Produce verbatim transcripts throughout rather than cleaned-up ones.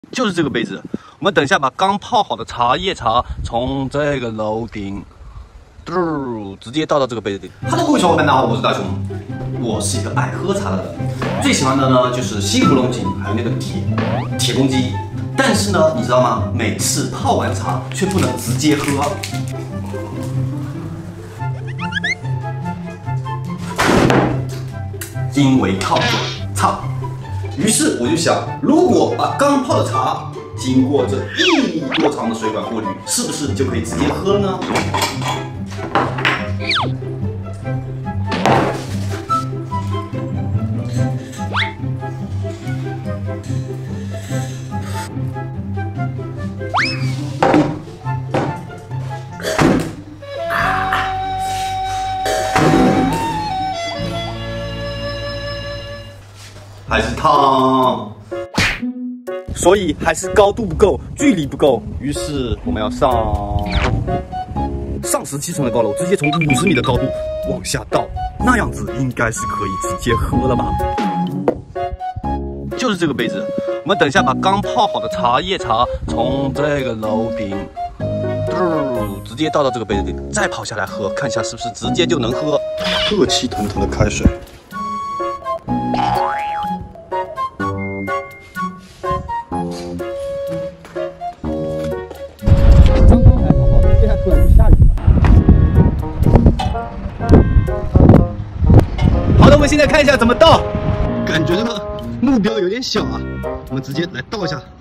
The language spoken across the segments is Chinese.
就是这个杯子。我们等一下把刚泡好的茶叶茶从这个楼顶，嘟，直接倒到这个杯子里。Hello， 各位小伙伴，大家好，我是大雄。我是一个爱喝茶的人，最喜欢的呢就是西湖龙井，还有那个铁铁公鸡。但是呢，你知道吗？每次泡完茶却不能直接喝。 因为靠嘴操，于是我就想，如果把刚泡的茶经过这一米多长的水管过滤，是不是就可以直接喝了呢？还是烫，所以还是高度不够，距离不够。于是我们要上上十七层的高楼，直接从五十米的高度往下倒，那样子应该是可以直接喝了吧？就是这个杯子，我们等一下把刚泡好的茶叶茶从这个楼顶，嘟，直接倒到这个杯子里，再泡下来喝，看一下是不是直接就能喝。热气腾腾的开水。 突然就下雨了。好的，我们现在看一下怎么倒。感觉这个目标有点小啊，我们直接来倒一下。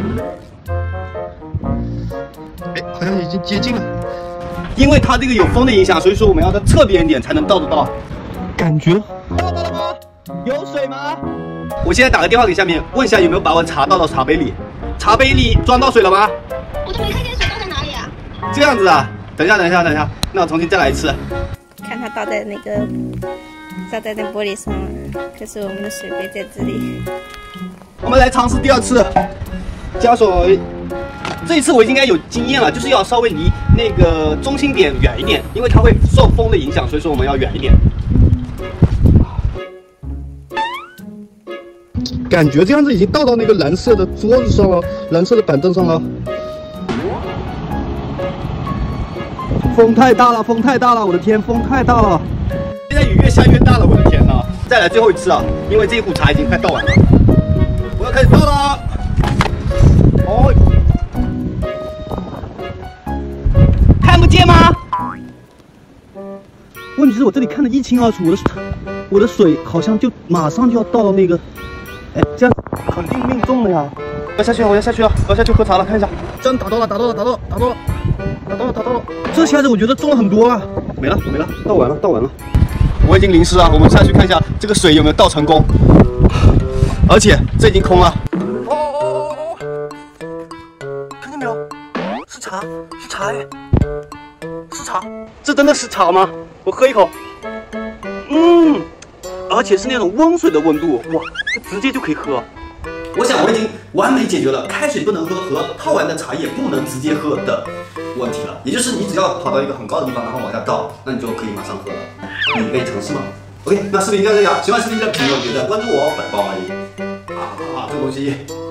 哎，好像已经接近了。因为它这个有风的影响，所以说我们要在侧边一点才能倒得到。感觉倒到了吗？有水吗？我现在打个电话给下面，问一下有没有把我茶倒到茶杯里。茶杯里装到水了吗？ 我都没看见水倒在哪里啊。 这样子啊，等一下，等一下，等一下，那我重新再来一次。 看它倒在那个倒在那玻璃上了，可是我们的水杯在这里。 我们来尝试第二次，加水。这一次我应该有经验了，就是要稍微离那个中心点远一点，因为它会受风的影响，所以说我们要远一点。感觉这样子已经倒到那个蓝色的桌子上了，蓝色的板凳上了。 风太大了，风太大了，我的天，风太大了！现在雨越下越大了，我的天哪！再来最后一次啊，因为这一壶茶已经快倒完了，我要开始倒了。哦，看不见吗？问题是我这里看得一清二楚，我的我的水好像就马上就要倒到那个，哎，这样肯定命中了呀！要下去了，我要下去了，我要下去喝茶了，看一下，真打到了，打到了，打到了，打到了。 打到了，打到了！这下子我觉得中了很多啊！没了，没了，倒完了，倒完了。我已经淋湿了，我们下去看一下这个水有没有倒成功。而且这已经空了。哦哦哦哦！看见没有？是茶，是茶哎！是茶，这真的是茶吗？我喝一口。嗯，而且是那种温水的温度，哇，这直接就可以喝。 我想我已经完美解决了开水不能喝和泡完的茶叶不能直接喝的问题了。也就是你只要跑到一个很高的地方，然后往下倒，那你就可以马上喝了。你可以尝试吗 ？OK， 那视频就这样。喜欢视频的朋友记得关注我，本包阿姨。啊，这个东西。